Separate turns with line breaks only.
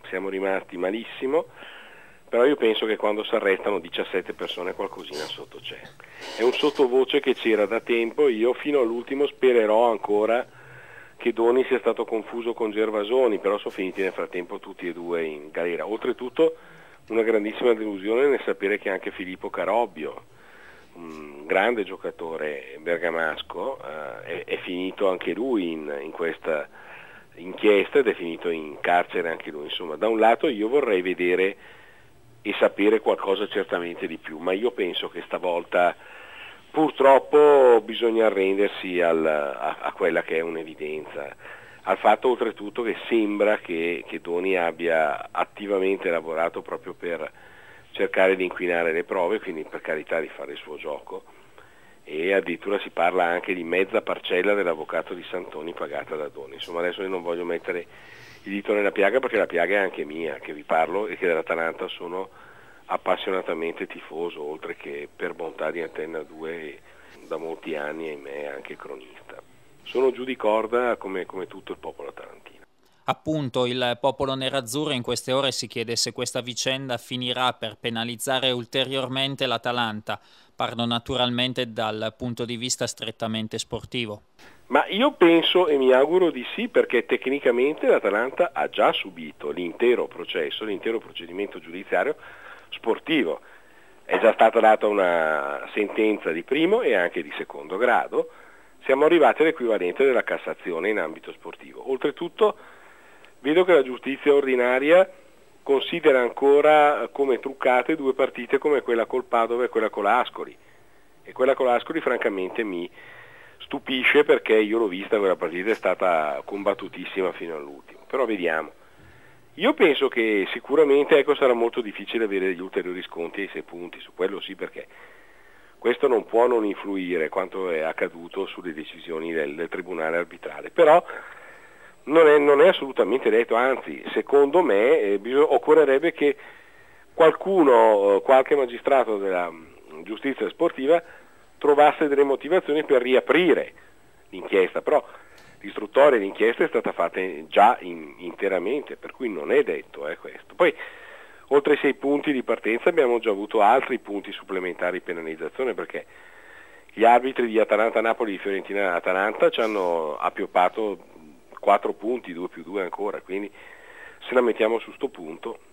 siamo rimasti malissimo, però io penso che quando si arrestano 17 persone qualcosina sotto c'è. È un sottovoce che c'era da tempo, io fino all'ultimo spererò ancora che Doni sia stato confuso con Gervasoni, però sono finiti nel frattempo tutti e due in galera. Oltretutto una grandissima delusione nel sapere che anche Filippo Carobbio, un grande giocatore bergamasco, è finito anche lui in questa inchiesta ed è finito in carcere anche lui. Insomma, da un lato io vorrei vedere e sapere qualcosa certamente di più, ma io penso che stavolta purtroppo bisogna arrendersi a quella che è un'evidenza, al fatto oltretutto che sembra che Doni abbia attivamente lavorato proprio per cercare di inquinare le prove, quindi per carità di fare il suo gioco, e addirittura si parla anche di mezza parcella dell'avvocato di Santoni pagata da Doni. Insomma, adesso io non voglio mettere il dito nella piaga perché la piaga è anche mia, che vi parlo e che dell'Atalanta sono appassionatamente tifoso, oltre che per bontà di Antenna 2 da molti anni, ahimè, anche cronista. Sono giù di corda come tutto il popolo atalantino.
Appunto, il popolo nerazzurro in queste ore si chiede se questa vicenda finirà per penalizzare ulteriormente l'Atalanta. Parlo naturalmente dal punto di vista strettamente sportivo.
Ma io penso e mi auguro di sì, perché tecnicamente l'Atalanta ha già subito l'intero processo, l'intero procedimento giudiziario sportivo. È già stata data una sentenza di primo e anche di secondo grado. Siamo arrivati all'equivalente della Cassazione in ambito sportivo. Oltretutto vedo che la giustizia ordinaria considera ancora come truccate due partite come quella col Padova e quella con l'Ascoli. E quella con l'Ascoli francamente mi stupisce, perché io l'ho vista, quella partita è stata combattutissima fino all'ultimo. Però vediamo. Io penso che sicuramente sarà molto difficile avere degli ulteriori sconti ai 6 punti, su quello sì, perché questo non può non influire quanto è accaduto sulle decisioni del tribunale arbitrale. Però non è assolutamente detto, anzi, secondo me occorrerebbe che qualcuno, qualche magistrato della giustizia sportiva trovasse delle motivazioni per riaprire l'inchiesta, però l'istruttoria dell'inchiesta è stata fatta già interamente, per cui non è detto questo. Poi oltre ai 6 punti di partenza abbiamo già avuto altri punti supplementari di penalizzazione, perché gli arbitri di Atalanta-Napoli, di Fiorentina-Atalanta ci hanno appioppato 4 punti, 2 più 2 ancora, quindi se la mettiamo su sto punto